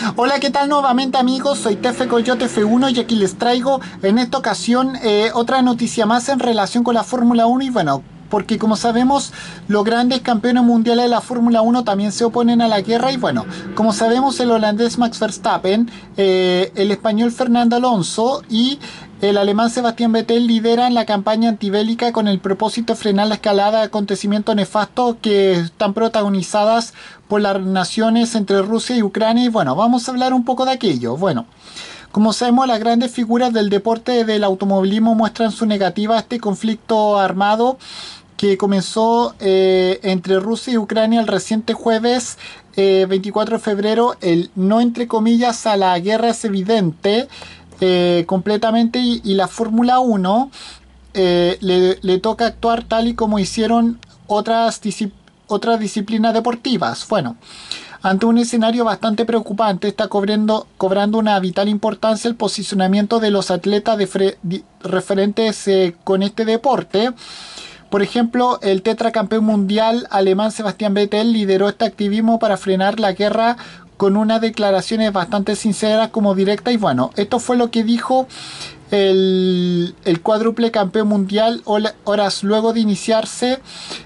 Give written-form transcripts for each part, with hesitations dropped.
Hola, ¿qué tal nuevamente amigos? Soy Tefe Coyote F1 y aquí les traigo en esta ocasión otra noticia más en relación con la Fórmula 1 y bueno, porque como sabemos los grandes campeones mundiales de la Fórmula 1 también se oponen a la guerra y bueno, como sabemos el holandés Max Verstappen, el español Fernando Alonso y el alemán Sebastián Vettel lideran la campaña antibélica con el propósito de frenar la escalada de acontecimientos nefastos que están protagonizadas por las naciones entre Rusia y Ucrania. Y bueno, vamos a hablar un poco de aquello. Bueno, como sabemos, las grandes figuras del deporte del automovilismo muestran su negativa a este conflicto armado que comenzó entre Rusia y Ucrania el reciente jueves 24 de febrero. El no entre comillas a la guerra es evidente completamente y la Fórmula 1 le toca actuar tal y como hicieron otras disciplinas deportivas. Bueno, ante un escenario bastante preocupante está cobrando una vital importancia el posicionamiento de los atletas referentes con este deporte. Por ejemplo, el tetracampeón mundial alemán Sebastián Vettel lideró este activismo para frenar la guerra con unas declaraciones bastante sinceras como directas. Y bueno, esto fue lo que dijo el cuádruple campeón mundial horas luego de iniciarse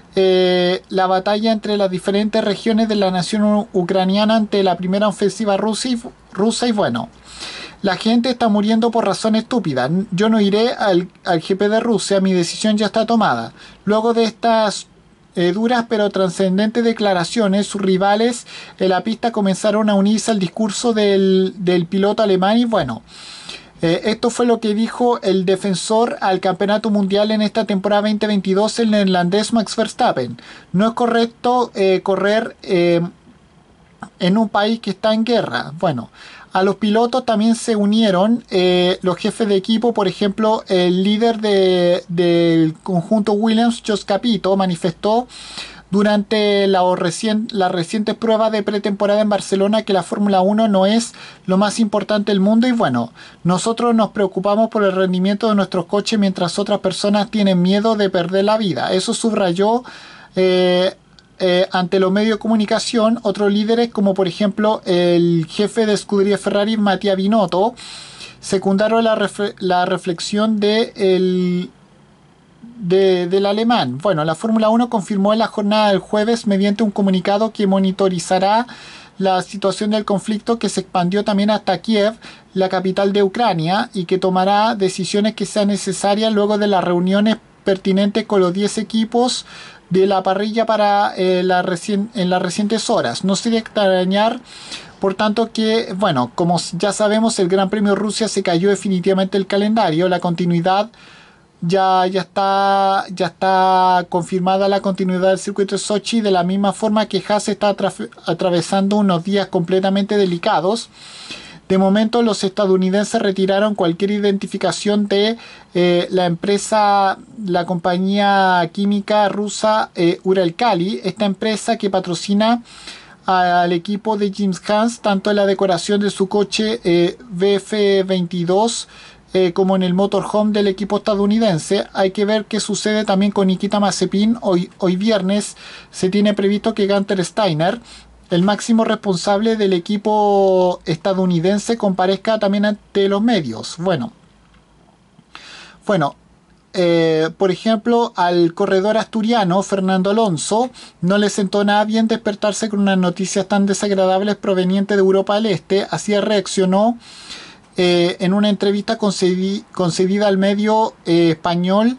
la batalla entre las diferentes regiones de la nación ucraniana ante la primera ofensiva rusa. Y bueno, la gente está muriendo por razones estúpidas. Yo no iré al GP de Rusia, mi decisión ya está tomada. Luego de estas duras pero trascendentes declaraciones, sus rivales en la pista comenzaron a unirse al discurso del piloto alemán y bueno, esto fue lo que dijo el defensor al campeonato mundial en esta temporada 2022, el neerlandés Max Verstappen. No es correcto correr en un país que está en guerra. Bueno, a los pilotos también se unieron los jefes de equipo. Por ejemplo, el líder del conjunto Williams, Jost Capito, manifestó durante las recientes pruebas de pretemporada en Barcelona que la Fórmula 1 no es lo más importante del mundo y bueno, nosotros nos preocupamos por el rendimiento de nuestros coches mientras otras personas tienen miedo de perder la vida. Eso subrayó ante los medios de comunicación otros líderes como por ejemplo el jefe de escudería Ferrari Mattia Binotto secundaron la reflexión del alemán. Bueno, la Fórmula 1 confirmó en la jornada del jueves mediante un comunicado que monitorizará la situación del conflicto que se expandió también hasta Kiev, la capital de Ucrania, y que tomará decisiones que sean necesarias luego de las reuniones pertinentes con los 10 equipos de la parrilla para en las recientes horas. No sería extrañar, por tanto, que, bueno, como ya sabemos, el Gran Premio de Rusia se cayó definitivamente el calendario. La continuidad ya está confirmada, la continuidad del circuito de Sochi, de la misma forma que Haas está atravesando unos días completamente delicados. De momento los estadounidenses retiraron cualquier identificación de la compañía química rusa Uralkali, esta empresa que patrocina al equipo de James Hunt, tanto en la decoración de su coche BF22 como en el motorhome del equipo estadounidense. Hay que ver qué sucede también con Nikita Mazepin. Hoy viernes se tiene previsto que Gunther Steiner, el máximo responsable del equipo estadounidense, comparezca también ante los medios. Bueno, por ejemplo, al corredor asturiano Fernando Alonso no le sentó nada bien despertarse con unas noticias tan desagradables provenientes de Europa del Este. Así reaccionó en una entrevista concedida al medio español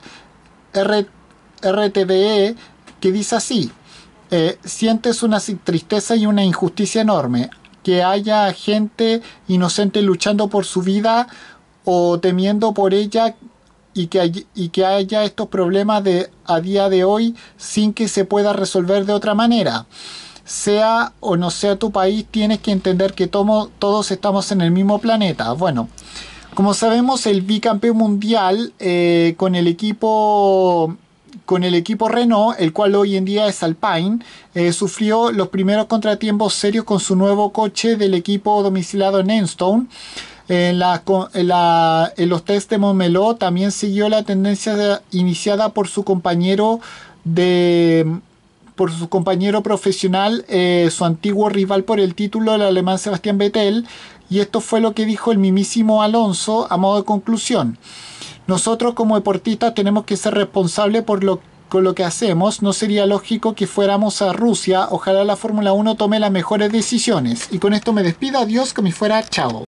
RTVE, que dice así: sientes una tristeza y una injusticia enorme, que haya gente inocente luchando por su vida o temiendo por ella y que haya estos problemas a día de hoy sin que se pueda resolver de otra manera. Sea o no sea tu país, tienes que entender que todos estamos en el mismo planeta. Bueno, como sabemos, el bicampeón mundial con el equipo Renault, el cual hoy en día es Alpine, sufrió los primeros contratiempos serios con su nuevo coche del equipo domiciliado en Enstone. En los test de Montmeló también siguió la tendencia iniciada por su compañero de por su compañero profesional, su antiguo rival por el título, el alemán Sebastián Vettel, y esto fue lo que dijo el mismísimo Alonso a modo de conclusión. Nosotros como deportistas tenemos que ser responsables con lo que hacemos. No sería lógico que fuéramos a Rusia. Ojalá la Fórmula 1 tome las mejores decisiones. Y con esto me despido. Adiós, que me fuera. Chao.